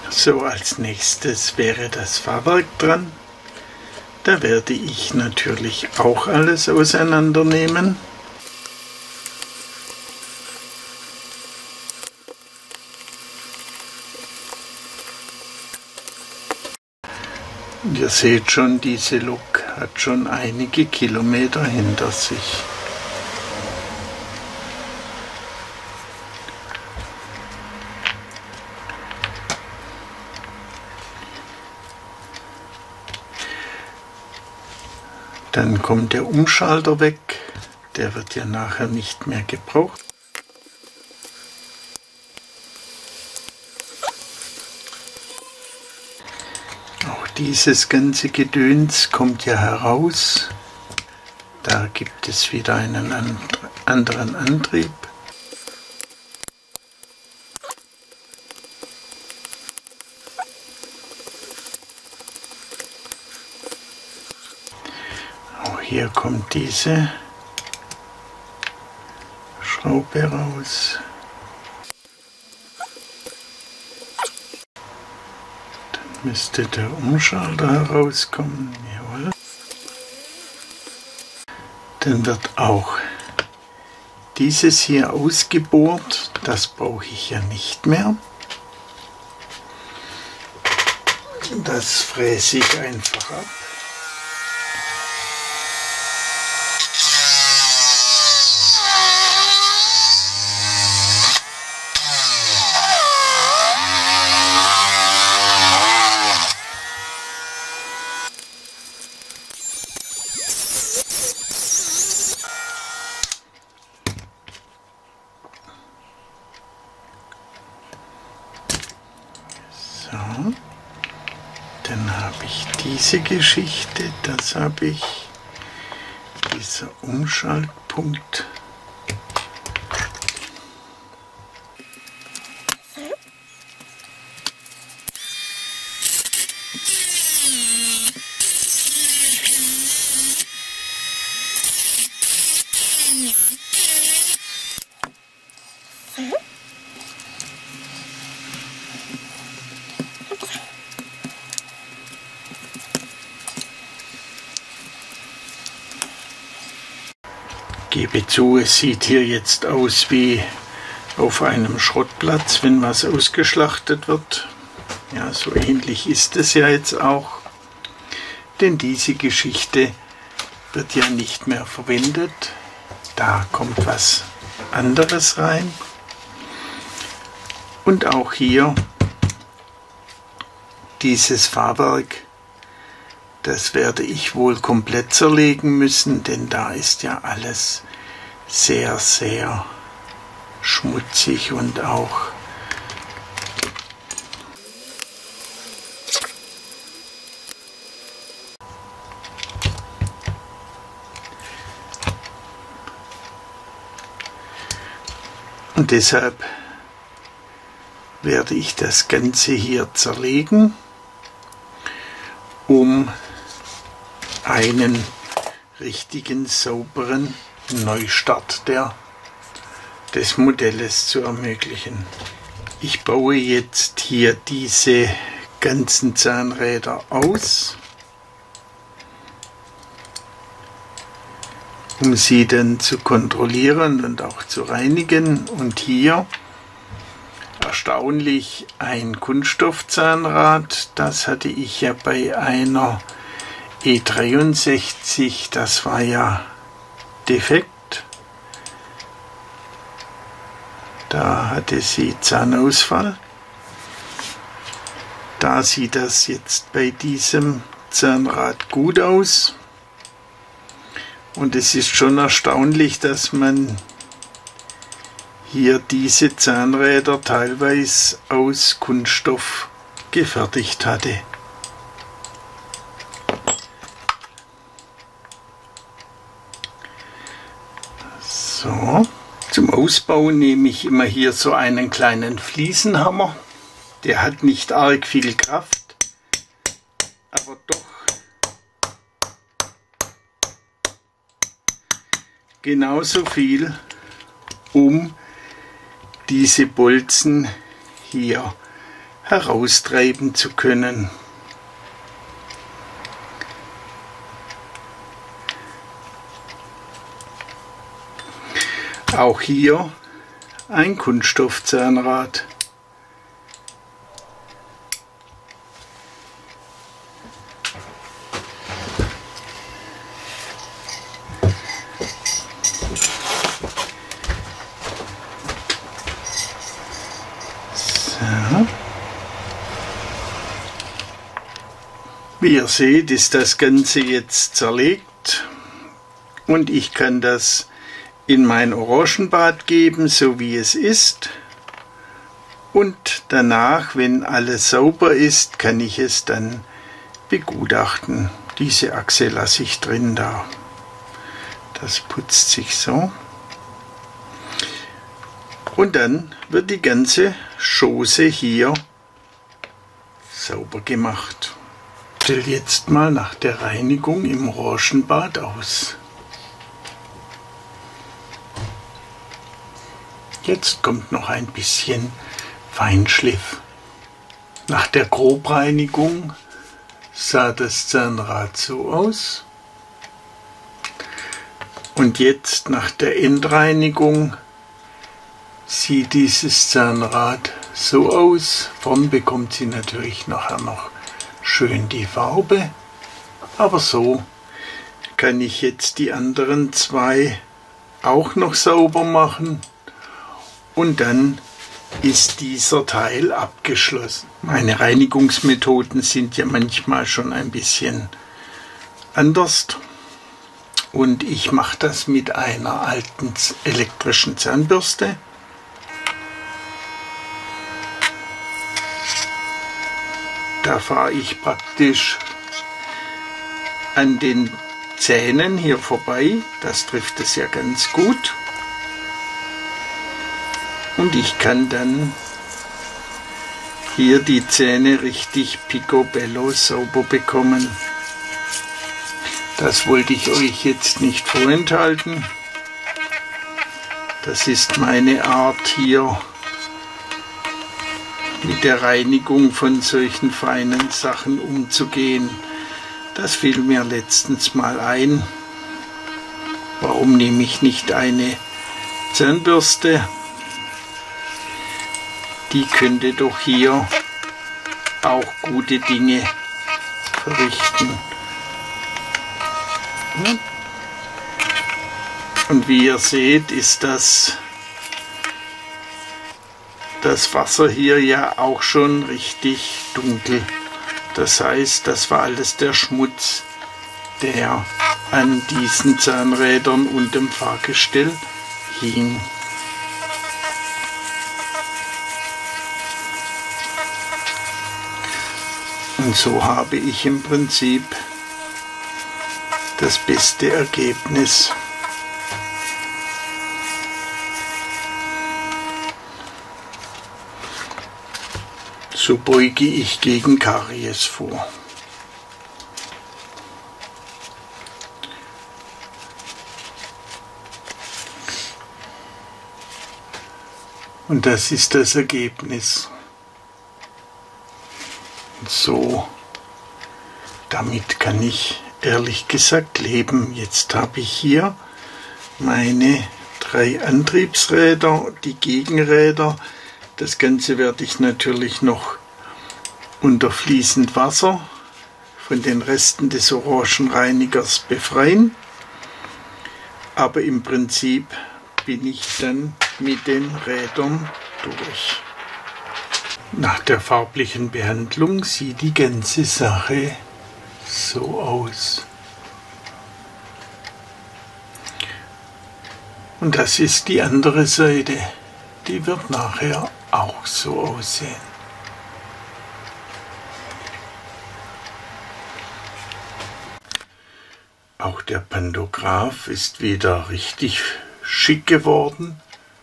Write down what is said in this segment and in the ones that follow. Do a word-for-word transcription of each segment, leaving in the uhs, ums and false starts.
So, als nächstes wäre das Fahrwerk dran. Da werde ich natürlich auch alles auseinandernehmen. Und ihr seht schon, diese Lok hat schon einige Kilometer hinter sich. Dann kommt der Umschalter weg, der wird ja nachher nicht mehr gebraucht. Auch dieses ganze Gedöns kommt ja heraus. Da gibt es wieder einen anderen Antrieb. Hier kommt diese Schraube raus. Dann müsste der Umschalter herauskommen. Jawohl. Dann wird auch dieses hier ausgebohrt. Das brauche ich ja nicht mehr. Das fräse ich einfach ab. So, dann habe ich diese Geschichte, das habe ich, dieser Umschaltpunkt. Gebe zu, es sieht hier jetzt aus wie auf einem Schrottplatz, wenn was ausgeschlachtet wird. Ja, so ähnlich ist es ja jetzt auch. Denn diese Geschichte wird ja nicht mehr verwendet. Da kommt was anderes rein. Und auch hier dieses Fahrwerk, das werde ich wohl komplett zerlegen müssen, denn da ist ja alles sehr, sehr schmutzig und auch und deshalb werde ich das Ganze hier zerlegen, um einen richtigen, sauberen Neustart der, des Modells zu ermöglichen. Ich baue jetzt hier diese ganzen Zahnräder aus, um sie dann zu kontrollieren und auch zu reinigen. Und hier erstaunlich ein Kunststoffzahnrad, das hatte ich ja bei einer E dreiundsechzig, das war ja defekt. Da hatte sie Zahnausfall. Da sieht das jetzt bei diesem Zahnrad gut aus. Und es ist schon erstaunlich, dass man hier diese Zahnräder teilweise aus Kunststoff gefertigt hatte. So, zum Ausbau nehme ich immer hier so einen kleinen Fliesenhammer. Der hat nicht arg viel Kraft, aber doch genauso viel, um diese Bolzen hier heraustreiben zu können. Auch hier ein Kunststoffzahnrad. So. Wie ihr seht, ist das Ganze jetzt zerlegt und ich kann das in mein Orangenbad geben, so wie es ist, und danach, wenn alles sauber ist, kann ich es dann begutachten. Diese Achse lasse ich drin da. Das putzt sich so. Und dann wird die ganze Schoße hier sauber gemacht. Ich stelle jetzt mal nach der Reinigung im Orangenbad aus. Jetzt kommt noch ein bisschen Feinschliff. Nach der Grobreinigung sah das Zahnrad so aus. Und jetzt nach der Endreinigung sieht dieses Zahnrad so aus. Vorn bekommt sie natürlich nachher noch schön die Farbe. Aber so kann ich jetzt die anderen zwei auch noch sauber machen. Und dann ist dieser Teil abgeschlossen. Meine Reinigungsmethoden sind ja manchmal schon ein bisschen anders. Und ich mache das mit einer alten elektrischen Zahnbürste. Da fahre ich praktisch an den Zähnen hier vorbei. Das trifft es ja ganz gut. Und ich kann dann hier die Zähne richtig picobello sauber bekommen. Das wollte ich euch jetzt nicht vorenthalten. Das ist meine Art hier mit der Reinigung von solchen feinen Sachen umzugehen. Das fiel mir letztens mal ein. Warum nehme ich nicht eine Zahnbürste? Die könnte doch hier auch gute Dinge verrichten. Und wie ihr seht, ist das, das Wasser hier ja auch schon richtig dunkel. Das heißt, das war alles der Schmutz, der an diesen Zahnrädern und dem Fahrgestell hing. Und so habe ich im Prinzip das beste Ergebnis. So beuge ich gegen Karies vor. Und das ist das Ergebnis. So, damit kann ich ehrlich gesagt leben. Jetzt habe ich hier meine drei Antriebsräder, die Gegenräder. Das Ganze werde ich natürlich noch unter fließend Wasser von den Resten des Orangenreinigers befreien. Aber im Prinzip bin ich dann mit den Rädern durch. Nach der farblichen Behandlung sieht die ganze Sache so aus. Und das ist die andere Seite. Die wird nachher auch so aussehen. Auch der Pantograph ist wieder richtig schick geworden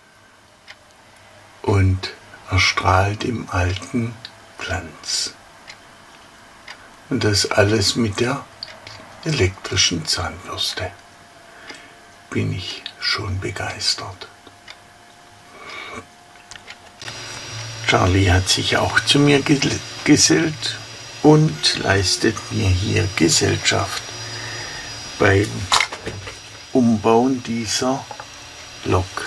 und erstrahlt im alten Glanz. Und das alles mit der elektrischen Zahnbürste. Bin ich schon begeistert. Charlie hat sich auch zu mir gesellt und leistet mir hier Gesellschaft beim Umbauen dieser Lok.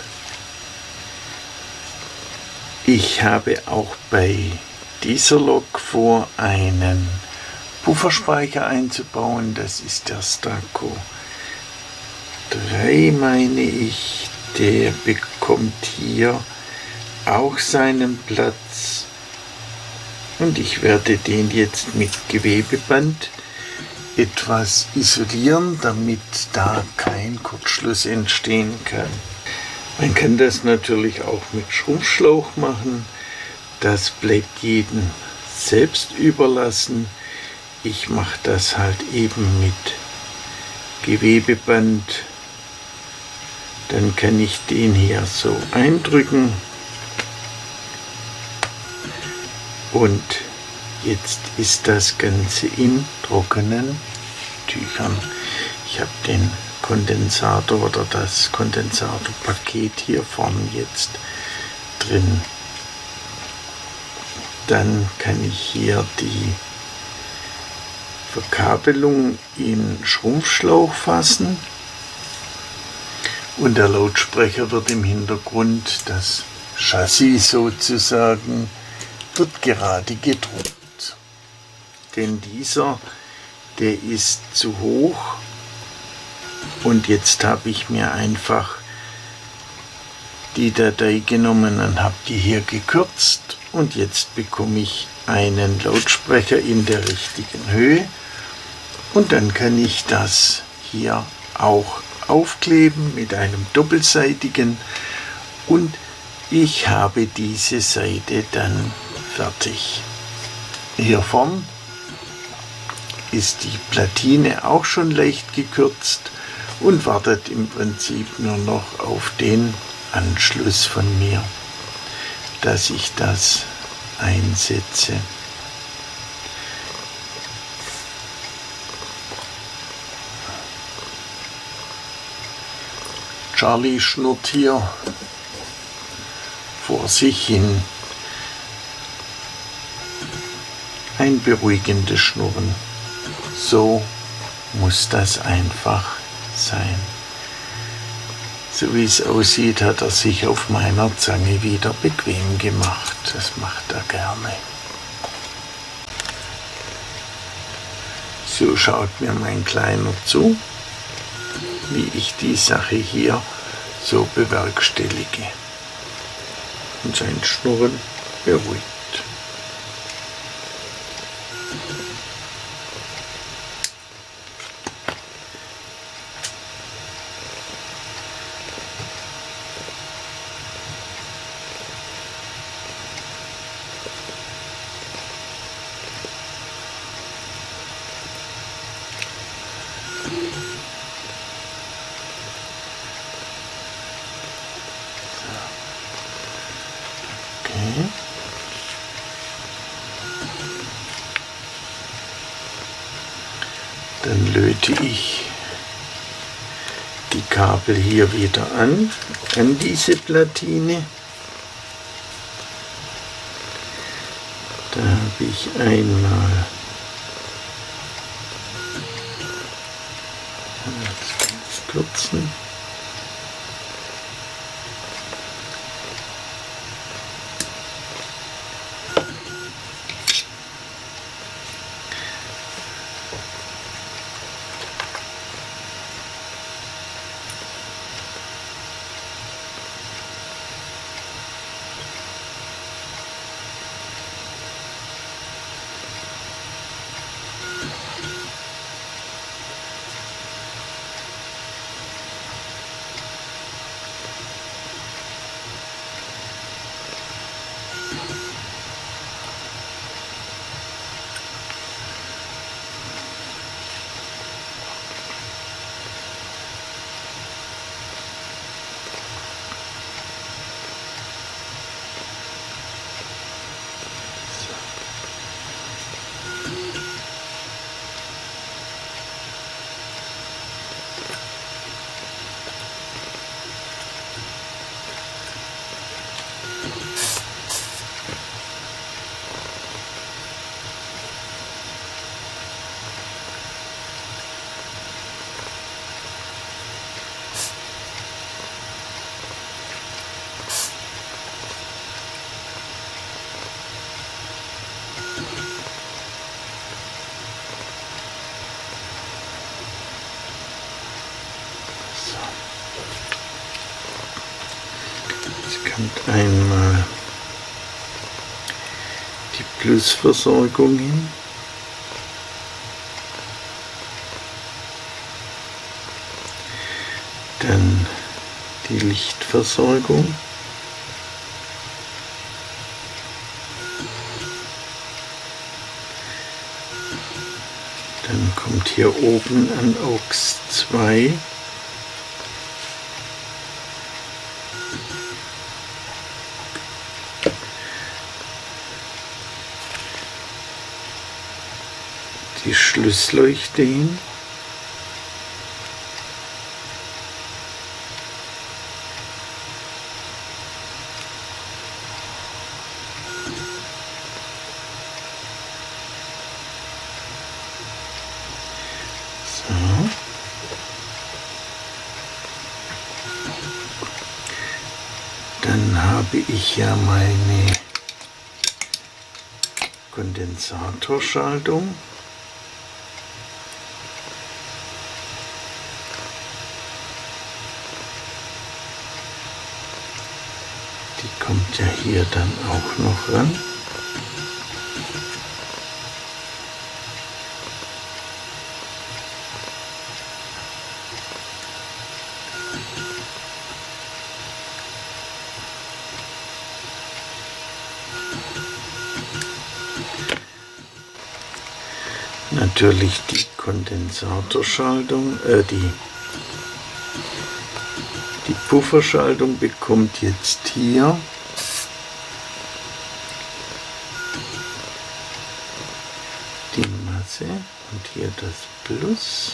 Ich habe auch bei dieser Lok vor, einen Pufferspeicher einzubauen. Das ist der Staco drei, meine ich. Der bekommt hier auch seinen Platz. Und ich werde den jetzt mit Gewebeband etwas isolieren, damit da kein Kurzschluss entstehen kann. Man kann das natürlich auch mit Schrumpfschlauch machen. Das bleibt jedem selbst überlassen. Ich mache das halt eben mit Gewebeband. Dann kann ich den hier so eindrücken. Und jetzt ist das Ganze in trockenen Tüchern. Ich habe den Kondensator oder das Kondensatorpaket hier vorne jetzt drin. Dann kann ich hier die Verkabelung in Schrumpfschlauch fassen und der Lautsprecher wird im Hintergrund, das Chassis sozusagen, wird gerade gedruckt. Denn dieser, der ist zu hoch und jetzt habe ich mir einfach die Datei genommen und habe die hier gekürzt und jetzt bekomme ich einen Lautsprecher in der richtigen Höhe und dann kann ich das hier auch aufkleben mit einem doppelseitigen und ich habe diese Seite dann fertig. Hier vorn ist die Platine auch schon leicht gekürzt und wartet im Prinzip nur noch auf den Anschluss von mir, dass ich das einsetze. Charlie schnurrt hier vor sich hin. Ein beruhigendes Schnurren. So muss das einfach sein. So wie es aussieht, hat er sich auf meiner Zange wieder bequem gemacht. Das macht er gerne. So schaut mir mein Kleiner zu, wie ich die Sache hier so bewerkstellige. Und sein Schnurren beruhigt. Dann löte ich die Kabel hier wieder an, an diese Platine. Da habe ich einmal jetzt kürzen. kommt einmal die Plusversorgung hin. Dann die Lichtversorgung. Dann kommt hier oben an A U X zwei die Schlussleuchte hin. So. Dann habe ich ja meine Kondensatorschaltung. Die kommt ja hier dann auch noch ran. Natürlich die Kondensatorschaltung, äh, die, die Pufferschaltung bekommt jetzt hier die Masse und hier das Plus.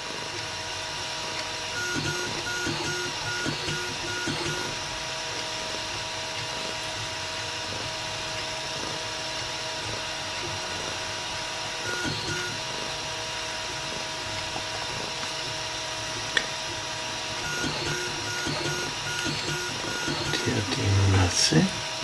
Hier die Masse.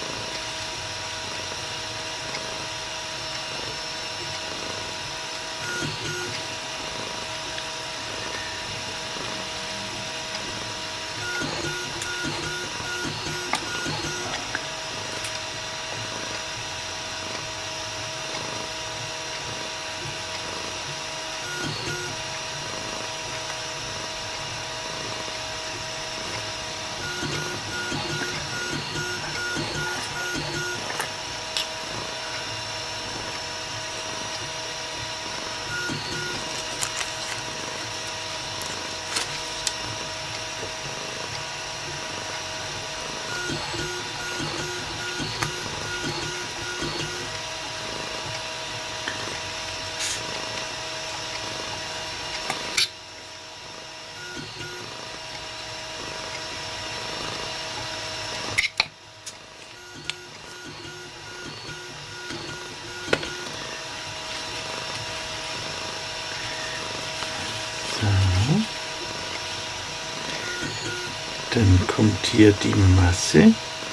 Dann kommt hier die Masse.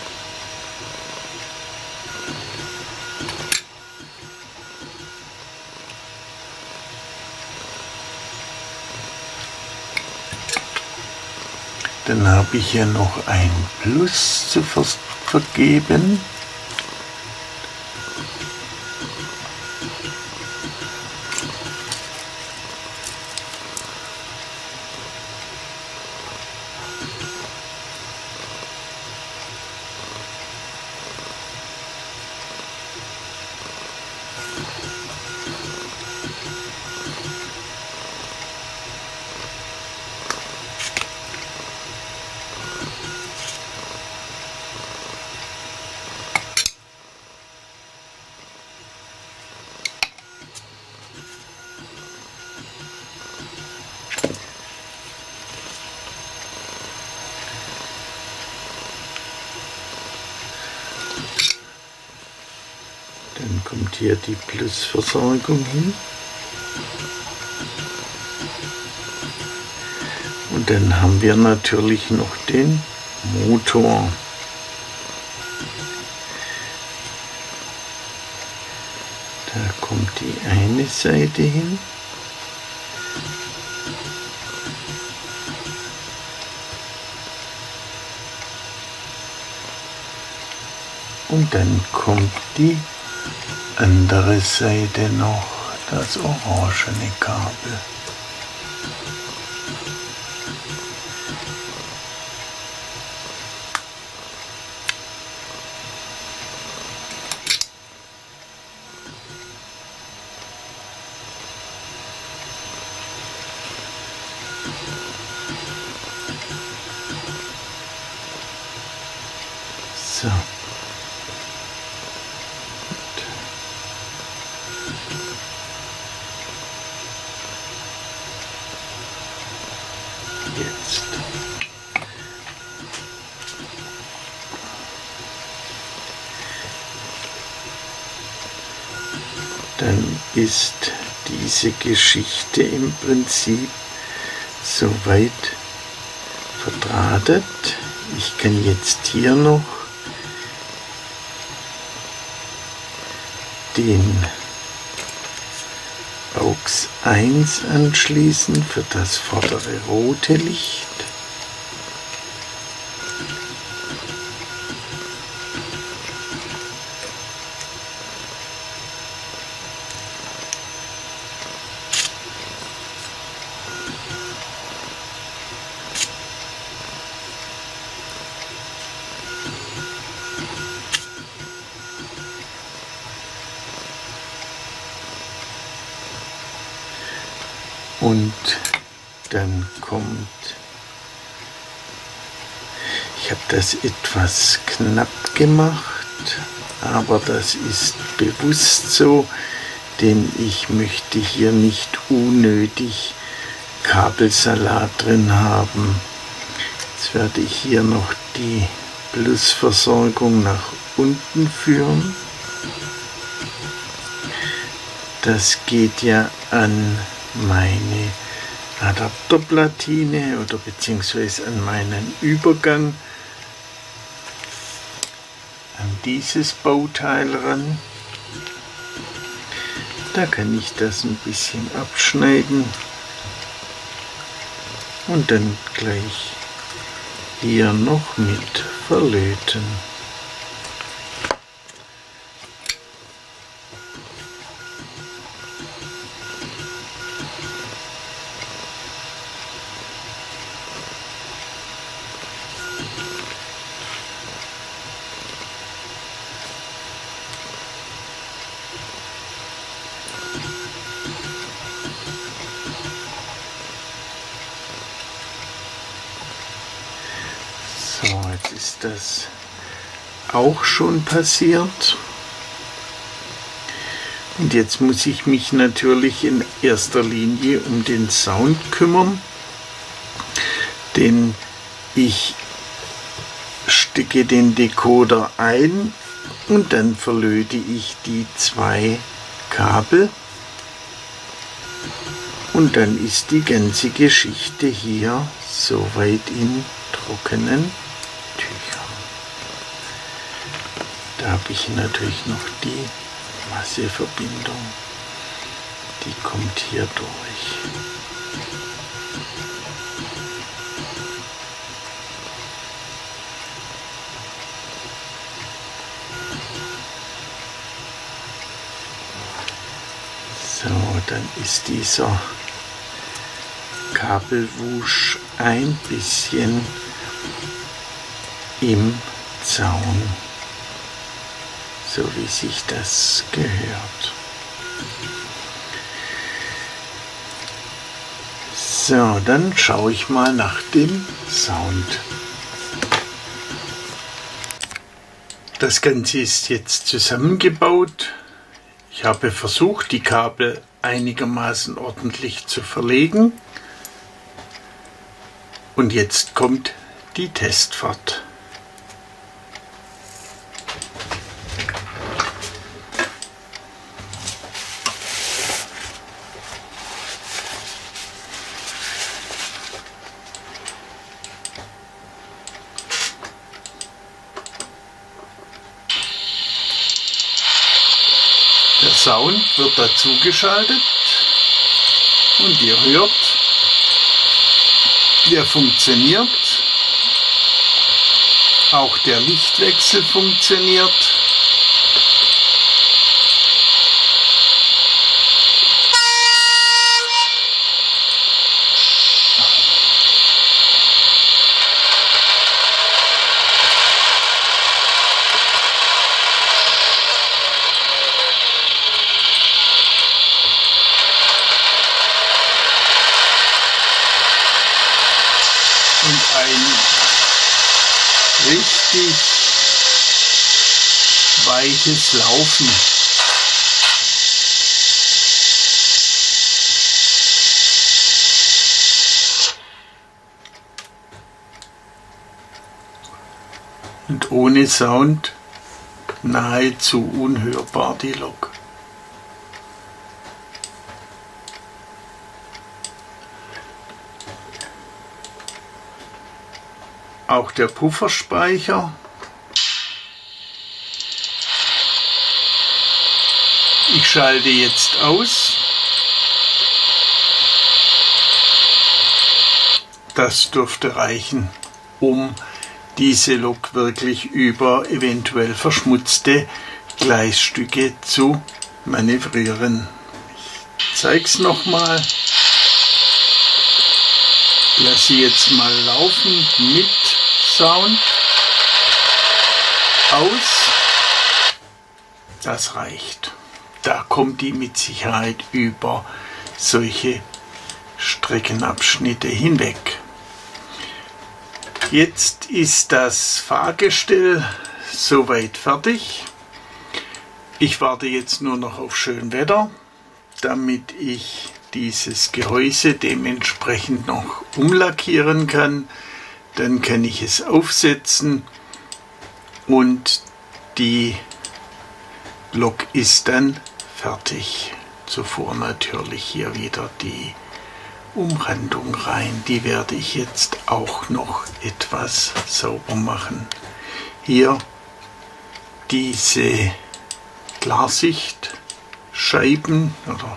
Dann habe ich hier noch ein Plus zu ver vergeben. Dann kommt hier die Plusversorgung hin. Und dann haben wir natürlich noch den Motor. Da kommt die eine Seite hin. Und dann kommt die andere Seite noch, das orangene Kabel. So. Jetzt. Dann ist diese Geschichte im Prinzip soweit verdrahtet. Ich kann jetzt hier noch den AUX eins anschließen für das vordere rote Licht. Und dann kommt, ich habe das etwas knapp gemacht, aber das ist bewusst so, denn ich möchte hier nicht unnötig Kabelsalat drin haben. Jetzt werde ich hier noch die Plusversorgung nach unten führen. Das geht ja an meine Adapterplatine oder beziehungsweise an meinen Übergang, an dieses Bauteil ran. Da kann ich das ein bisschen abschneiden und dann gleich hier noch mit verlöten. So, jetzt ist das auch schon passiert. Und jetzt muss ich mich natürlich in erster Linie um den Sound kümmern, denn ich stecke den Decoder ein und dann verlöte ich die zwei Kabel und dann ist die ganze Geschichte hier soweit in trockenen Tüchern. Da habe ich natürlich noch die Masseverbindung, die kommt hier durch. So, dann ist dieser Kabelwusch ein bisschen im Zaun, so wie sich das gehört. So, dann schaue ich mal nach dem Sound. Das Ganze ist jetzt zusammengebaut. Ich habe versucht, die Kabel einigermaßen ordentlich zu verlegen. Und jetzt kommt die Testfahrt. Der Sound wird dazu geschaltet und ihr hört, der funktioniert. Auch der Lichtwechsel funktioniert. richtig weiches Laufen. Und ohne Sound nahezu unhörbar die Lok. Auch der Pufferspeicher ich schalte jetzt aus. Das dürfte reichen, um diese Lok wirklich über eventuell verschmutzte Gleisstücke zu manövrieren. Ich zeige es nochmal. Lasse jetzt mal laufen mit Sound. Aus. Das reicht. Da kommt die mit Sicherheit über solche Streckenabschnitte hinweg. Jetzt ist das Fahrgestell soweit fertig. Ich warte jetzt nur noch auf Schönwetter, damit ich dieses Gehäuse dementsprechend noch umlackieren kann. Dann kann ich es aufsetzen und die Lok ist dann fertig. Zuvor natürlich hier wieder die Umrandung rein. Die werde ich jetzt auch noch etwas sauber machen. Hier diese Klarsichtscheiben oder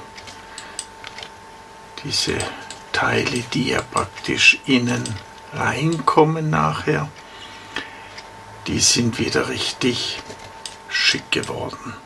diese Teile, die ja praktisch innen reinkommen nachher, die sind wieder richtig schick geworden.